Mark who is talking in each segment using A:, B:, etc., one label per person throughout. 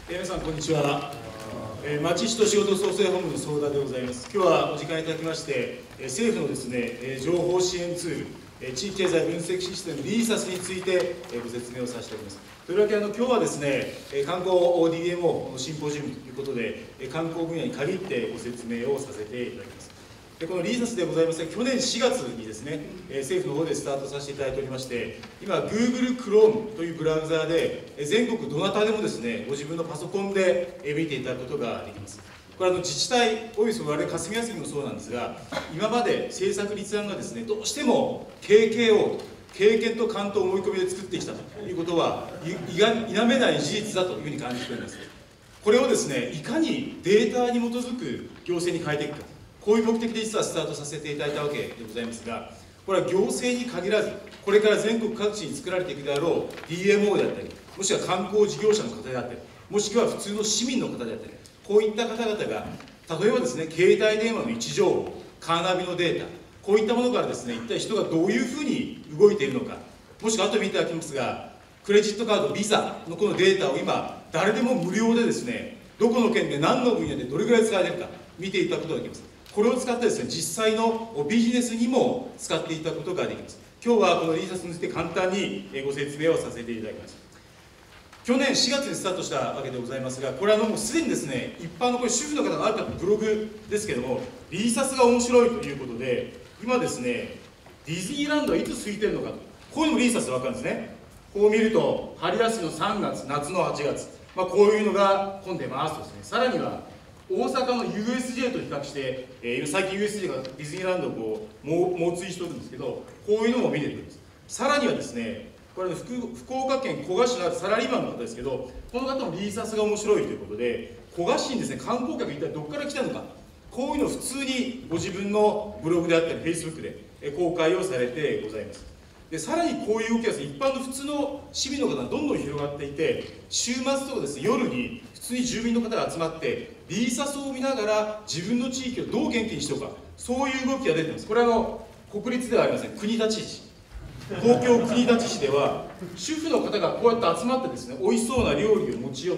A: 皆さんこんにちは。町市と仕事創生本部の相談でございます。今日はお時間いただきまして、政府のですね、情報支援ツール、地域経済分析システムリーサスについてご説明をさせております。というわけで今日はですね、観光 DMO のシンポジウムということで、観光分野に限ってご説明をさせていただきます。でこのリーサスでございますが、去年4月にですね、政府の方でスタートさせていただいておりまして、今 Google Chrome というブラウザーで全国どなたでもですね、ご自分のパソコンで見ていただくことができます。これ自治体および我々霞が関もそうなんですが、今まで政策立案がですね、どうしても KKO 経験と勘と思い込みで作ってきたということは否めない事実だというふうに感じております。これをですね、いかにデータに基づく行政に変えていくか、こういう目的で実はスタートさせていただいたわけでございますが、これは行政に限らず、これから全国各地に作られていくであろう DMO であったり、もしくは観光事業者の方であったり、もしくは普通の市民の方であったり、こういった方々が、例えばですね、携帯電話の位置情報、カーナビのデータ、こういったものからですね、一体人がどういうふうに動いているのか、もしくは後で見ていただきますが、クレジットカード、ビザのこのデータを今、誰でも無料でですね、どこの県で何の分野でどれぐらい使われるか、見ていただくことができます。これを使ってですね、実際のビジネスにも使っていただくことができます。今日はこのリーサスについて簡単にご説明をさせていただきます。去年4月にスタートしたわけでございますが、これはもうすでにですね、一般のこれ主婦の方がある方のブログですけども、リーサスが面白いということで、今ですね、ディズニーランドはいつ空いてるのかと、こういうのもリーサスで分かるんですね。こう見ると、春休みの3月、夏の8月、こういうのが混んでますとですね、さらには大阪の USJ と比較して、最近 USJ がディズニーランドを猛追しておるんですけど、こういうのも見れてくるんです。さらにはですね、これ福岡県古賀市のサラリーマンの方ですけど、この方もリーサスが面白いということで、古賀市にですね、観光客一体どこから来たのか、こういうのを普通にご自分のブログであったり、Facebook で公開をされてございます。でさらにこういう動きは一般の普通の市民の方がどんどん広がっていて、週末とかですね、夜に普通に住民の方が集まって、リーサスを見ながら自分の地域をどう元気にしておくか、そういう動きが出ています。これは国立ではありません、国立市。東京国立市では主婦の方がこうやって集まってですね、美味しそうな料理を持ち寄って、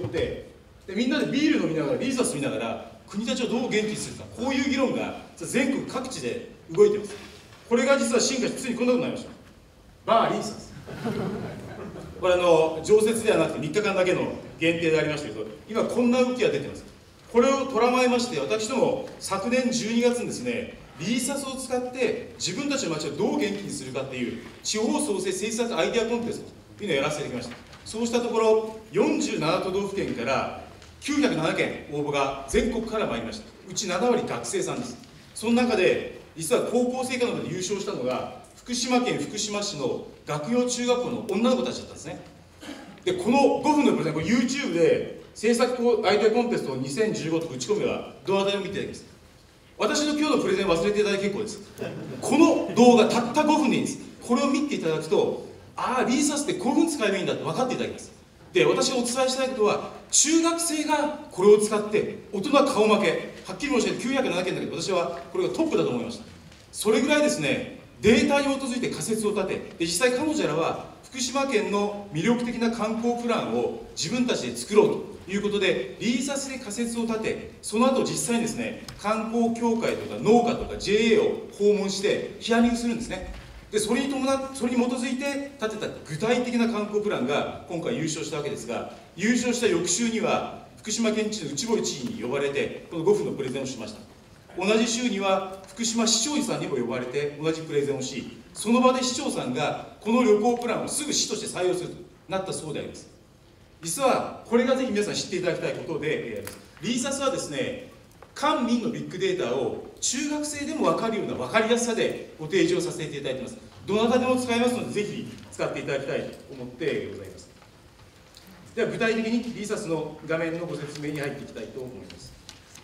A: でみんなでビール飲みながらリーサス見ながら国立をどう元気にするか、こういう議論が全国各地で動いています。これが実は進化してついにこんなことになりました。バーリーサス。これ常設ではなくて3日間だけの限定でありましたけど、今こんな動きが出ています。これを捉まえまして、私ども昨年12月にですね、リーサスを使って自分たちの町をどう元気にするかっていう地方創生政策アイデアコンテストというのをやらせていただきました。そうしたところ47都道府県から907件応募が全国から参りました。うち7割学生さんです。その中で実は高校生以下の方で優勝したのが福島県福島市の学用中学校の女の子たちだったんですね。でこの5分のプレゼン、これ YouTube で政策アイデアコンテスト2015と打ち込めばどなたでも見ていただきます。私の今日のプレゼン忘れていただいて結構です。この動画たった5分でいいんです。これを見ていただくと、ああリーサスってこういうふうに使えばいいんだって分かっていただきます。で私がお伝えしたいことは、中学生がこれを使って大人は顔負け、はっきり申し上げて907件だけど、私はこれがトップだと思いました。それぐらいですね、データに基づいて仮説を立て、で実際彼女らは福島県の魅力的な観光プランを自分たちで作ろうということで、リーサスで仮説を立て、その後実際にですね、観光協会とか農家とか JA を訪問してヒアリングするんですね。でそれに基づいて立てた具体的な観光プランが今回優勝したわけですが、優勝した翌週には福島県知事の内堀知事に呼ばれてこの5分のプレゼンをしました。同じ週には福島市長さんにも呼ばれて同じプレゼンをし、その場で市長さんがこの旅行プランをすぐ市として採用するとなったそうであります。実はこれがぜひ皆さん知っていただきたいことで、リーサスはですね、官民のビッグデータを中学生でも分かるような分かりやすさでご提示をさせていただいています。どなたでも使えますので、ぜひ使っていただきたいと思ってございます。では具体的にリーサスの画面のご説明に入っていきたいと思います。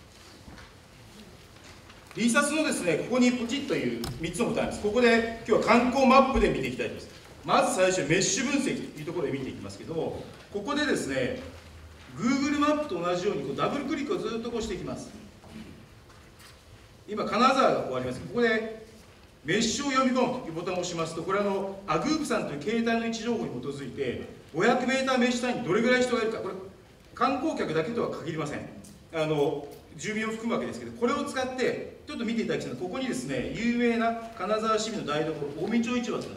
A: リーサスのですね、ここにポチッという3つのボタンです。ここで今日は観光マップで見ていきたいと思います。まず最初にメッシュ分析というところで見ていきますけども、ここでですね、Google マップと同じようにダブルクリックをずっとしていきます。今、金沢がこうあります。ここでメッシュを読み込むというボタンを押しますと、これはアグープさんという携帯の位置情報に基づいて、500m メッシュ単位にどれぐらい人がいるか、これ観光客だけとは限りません。住民を含むわけですけど、これを使ってちょっと見ていただきたいのは、ここにですね、有名な金沢市民の台所、近江町市場となります。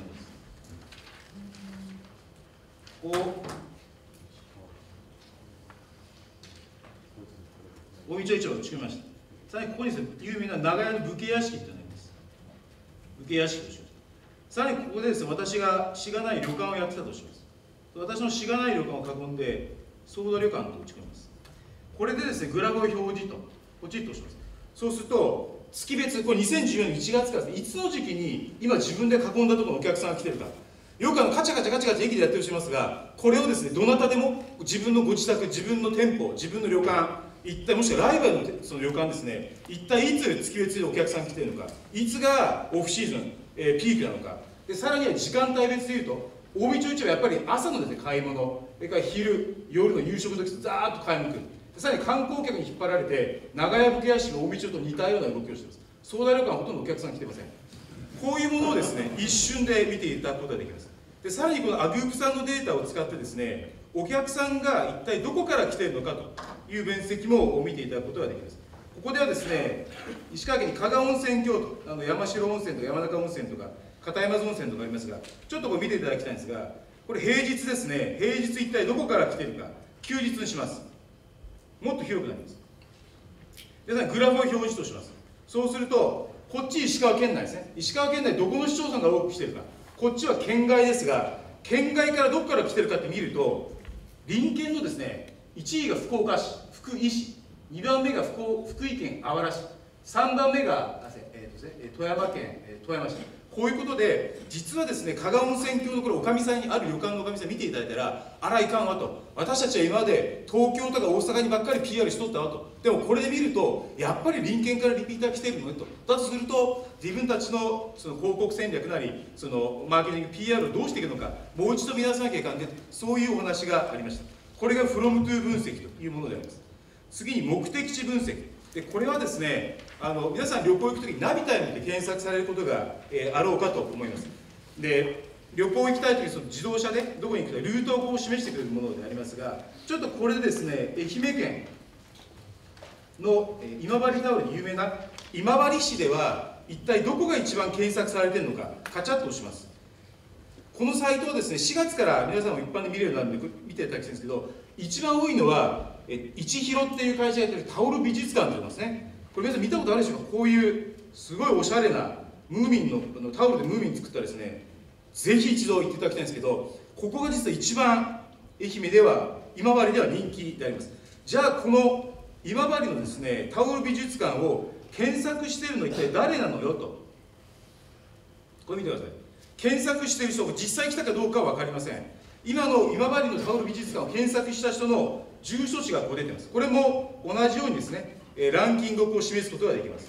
A: 近江町市場を作りました。さらにここにですね、有名な長屋の武家屋敷となります。武家屋敷とします。さらにここでですね、私がしがない旅館をやってたとします。私のしがない旅館を囲んで、ソーダ旅館と打ち込みます。これでですね、グラフを表示と、ポチッと押します。そうすると、月別、これ2014年1月からですね、いつの時期に今自分で囲んだところのお客さんが来てるか。よくカチャカチャカチャカチャ駅でやってる人いますが、これをですね、どなたでも自分のご自宅、自分の店舗、自分の旅館、一体もしくはライバルのその旅館ですね、一体いつ月別でお客さん来てるのか、いつがオフシーズン、ピークなのか、でさらには時間帯別でいうと、近江町市場はやっぱり朝のですね、買い物、それから昼、夜の夕食の時とざーっと買い物来る。さらに観光客に引っ張られて、長屋武家屋敷が近江町と似たような動きをしています。ソーダ旅館はほとんどお客さん来てません。こういうものをですね、一瞬で見ていただくことができます。でさらにこのアグープさんのデータを使ってですね、お客さんが一体どこから来ているのかという分析も見ていただくことができます。ここではですね、石川県に加賀温泉郷と山城温泉とか山中温泉とか片山津温泉とかありますが、ちょっとこれ見ていただきたいんですが、これ平日ですね、平日一体どこから来ているか、休日にします。もっと広くなります。でさらにグラフを表示とします。そうすると、こっち石川県内ですね、石川県内どこの市町村が多く来ているか、こっちは県外ですが、県外からどこから来ているかって見ると、隣県のですね、1位が福岡市、福井市、2番目が福井県あわら市、3番目が富山県富山市。こういうことで、実はですね、加賀温泉郷のこれ、おかみさんにある旅館のおかみさん見ていただいたら、あらいかんわと、私たちは今まで東京とか大阪にばっかり PR しとったわと、でもこれで見ると、やっぱり隣県からリピーター来ているのねと、だとすると、自分たちのその広告戦略なり、そのマーケティング、PR をどうしていくのか、もう一度見直さなきゃいかんねと、そういうお話がありました。これが from to 分析というものであります。次に目的地分析。でこれはですね、皆さん旅行行くときにナビタイムで検索されることが、あろうかと思います。で旅行行きたいときにその自動車でどこに行くかルートをこう示してくれるものでありますが、ちょっとこれでですね、愛媛県の今治タオルに有名な今治市では一体どこが一番検索されているのか、カチャッと押します。このサイトをですね、4月から皆さんも一般で見れるようになるので見ていただきたいんですけど、一番多いのは一広っていう会社がやってるタオル美術館といいますね。これ皆さん見たことあるでしょうか。こういうすごいおしゃれなムーミンのタオルでムーミン作ったですね、ぜひ一度行っていただきたいんですけど、ここが実は一番愛媛では今治では人気であります。じゃあこの今治のですねタオル美術館を検索しているのは一体誰なのよと、これ見てください。検索している人が実際来たかどうかは分かりません。今の今治のタオル美術館を検索した人の住所地がこう出てます。これも同じようにですね、ランキングをこう示すことができます。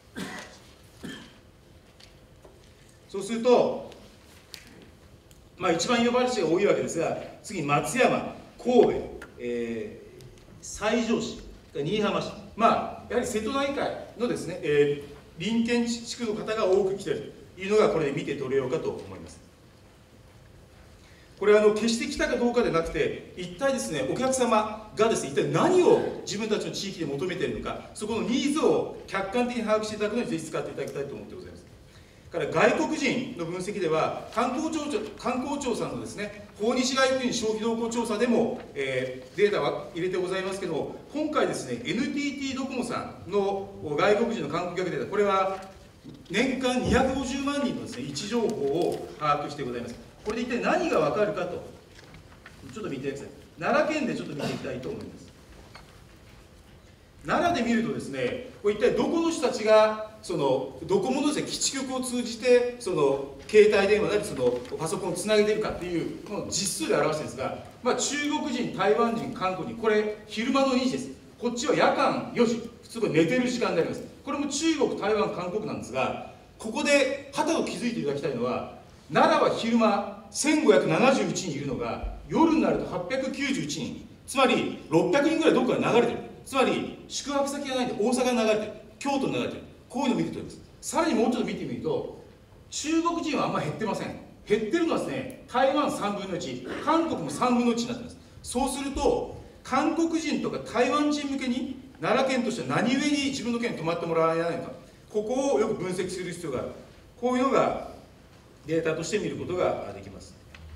A: そうすると、一番今治市が多いわけですが、次に松山、神戸、西条市、新居浜市、やはり瀬戸内海のですね、隣県地区の方が多く来ているというのがこれで見て取れようかと思います。これは決して来たかどうかでなくて、一体ですね、お客様がですね、一体何を自分たちの地域で求めているのか、そこのニーズを客観的に把握していただくのにぜひ使っていただきたいと思ってございます。から外国人の分析では、観光庁さんのですね、訪日外国人消費動向調査でも、データは入れてございますけども、今回ですね、NTT ドコモさんの外国人の観光客データ、これは年間250万人のですね、位置情報を把握してございます。これで一体何が分かるかと、ちょっと見てください。奈良県でちょっと見ていきたいと思います。奈良で見るとですね、これ一体どこの人たちがそのドコモのですね、基地局を通じてその携帯電話なりそのパソコンをつなげているかっていうこの実数で表してるんですが、中国人、台湾人、韓国人、これ昼間の2時です。こっちは夜間4時、普通これ寝てる時間であります。これも中国、台湾、韓国なんですが、ここではたと気づいていただきたいのは、奈良は昼間1571人いるのが夜になると891人、つまり600人ぐらいどこかに流れてる。つまり宿泊先がないんで大阪に流れてる、京都に流れてる、こういうのを見るといいます。さらにもうちょっと見てみると、中国人はあんまり減ってません。減ってるのはですね、台湾3分の1、韓国も3分の1になってます。そうすると韓国人とか台湾人向けに奈良県としては何故に自分の県に泊まってもらえないのか、ここをよく分析する必要がある。こういうのがデータとして見ることができます。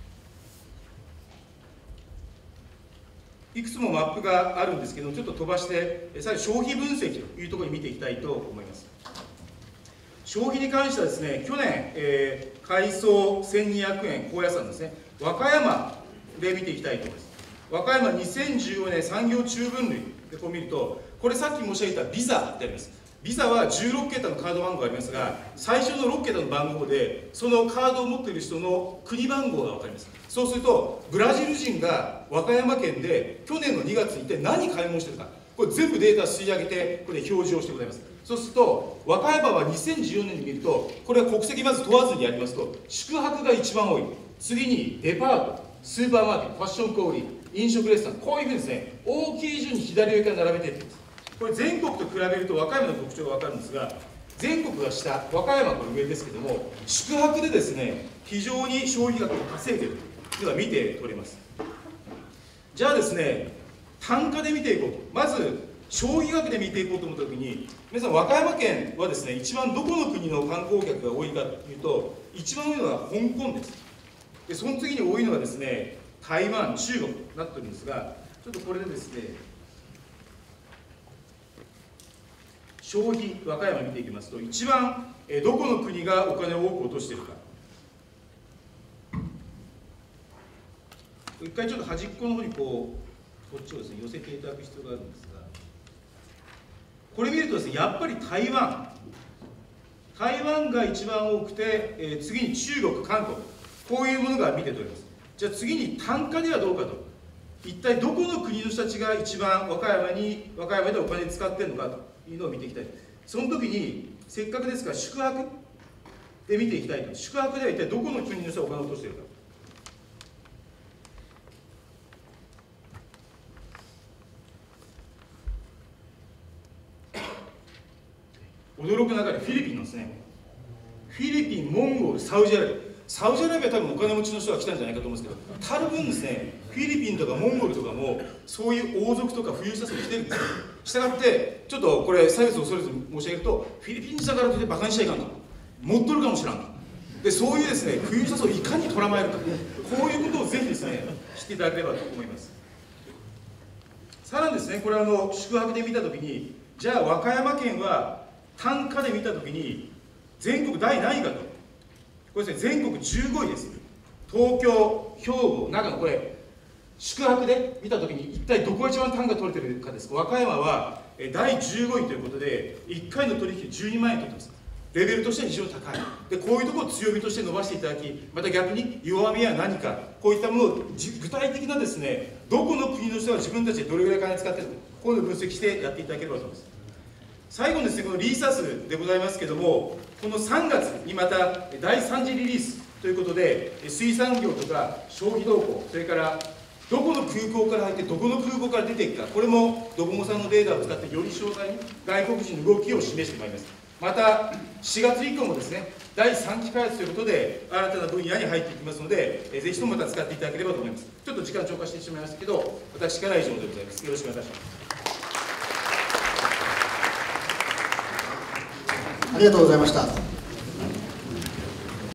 A: いくつもマップがあるんですけど、ちょっと飛ばして最後消費分析というところに見ていきたいと思います。消費に関してはですね、去年、海藻1200円高野山ですね、和歌山で見ていきたいと思います。和歌山2014年産業中分類でこう見ると、これさっき申し上げたビザってあります。ビザは16桁のカード番号がありますが、最初の6桁の番号でそのカードを持っている人の国番号が分かります。そうするとブラジル人が和歌山県で去年の2月に一体何買い物してるか、これ全部データ吸い上げてこれ表示をしてございます。そうすると和歌山は2014年に見ると、これは国籍まず問わずにやりますと、宿泊が一番多い、次にデパート、スーパーマーケット、ファッション小売、飲食レストラン、こういうふうにですね、大きい順に左上から並べていってます。これ全国と比べると和歌山の特徴が分かるんですが、全国が下、和歌山はこれ上ですけども、宿泊でですね、非常に消費額を稼いでいるというのが見て取れます。じゃあですね、単価で見ていこうと。まず消費額で見ていこうと思ったときに、皆さん和歌山県はですね、一番どこの国の観光客が多いかというと、一番多いのは香港です。でその次に多いのがですね、台湾、中国となっておるんですが、ちょっとこれでですね、消費、和歌山見ていきますと、一番どこの国がお金を多く落としているか。一回ちょっと端っこの方にこっちをですね、寄せていただく必要があるんですが、これ見るとですね、やっぱり台湾が一番多くて、次に中国、韓国、こういうものが見て取れます。じゃあ次に単価ではどうかと。一体どこの国の人たちが一番和歌山でお金使っているのかというのを見ていきたい。その時にせっかくですから宿泊で見ていきたいと。宿泊では一体どこの国の人がお金を落としているか。驚く中でフィリピンなんですね。フィリピン、モンゴル、サウジアラビア。サウジアラビアは多分お金持ちの人が来たんじゃないかと思うんですけど、多分ですね、フィリピンとかモンゴルとかもそういう王族とか富裕者層が来てるんですよ。したがってちょっとこれ差別を恐れずに申し上げると、フィリピン人だからといってバカにしちゃいかんと、持っとるかもしれんと。でそういうですね、富裕者層をいかに捉まえるか、こういうことをぜひですね、知っていただければと思います。さらにですね、これ宿泊で見たときに、じゃあ和歌山県は単価で見たときに全国第何位かと。これですね、全国15位です。東京、兵庫、長野、これ宿泊で見たときに一体どこが一番単価取れてるかです。和歌山は第15位ということで、1回の取引で12万円取ってます。レベルとしては非常に高い。でこういうところを強みとして伸ばしていただき、また逆に弱みは何か、こういったものを具体的なですね、どこの国の人が自分たちでどれぐらい金使っているか、こういうのを分析してやっていただければと思います。最後にですね、このリーサスでございますけれども、この3月にまた第3次リリースということで、水産業とか消費動向、それからどこの空港から入ってどこの空港から出ていくか、これもドコモさんのデータを使ってより詳細に外国人の動きを示してまいります。また4月以降もですね、第3期開発ということで新たな分野に入っていきますので、ぜひともまた使っていただければと思います。ちょっと時間超過してしまいましたけど、私からは以上でございます。よろしくお願いします。
B: ありがとうございました。